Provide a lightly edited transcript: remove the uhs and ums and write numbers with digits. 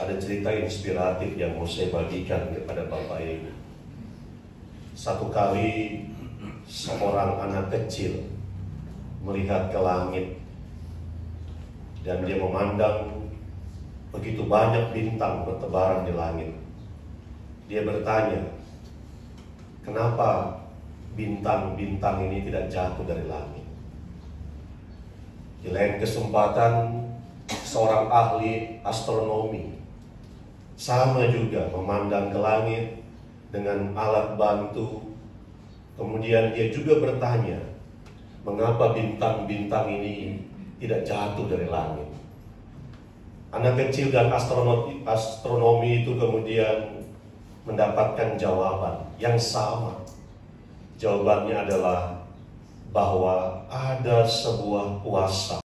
ada cerita inspiratif yang mau saya bagikan kepada Bapak Ibu. Satu kali seorang anak kecil melihat ke langit dan dia memandang begitu banyak bintang bertebaran di langit. Dia bertanya, kenapa bintang-bintang ini tidak jatuh dari langit? Di lain kesempatan, seorang ahli astronomi sama juga memandang ke langit dengan alat bantu. Kemudian dia juga bertanya, mengapa bintang-bintang ini tidak jatuh dari langit? Anak kecil dan astronomi itu kemudian mendapatkan jawaban yang sama. Jawabannya adalah bahwa ada sebuah kuasa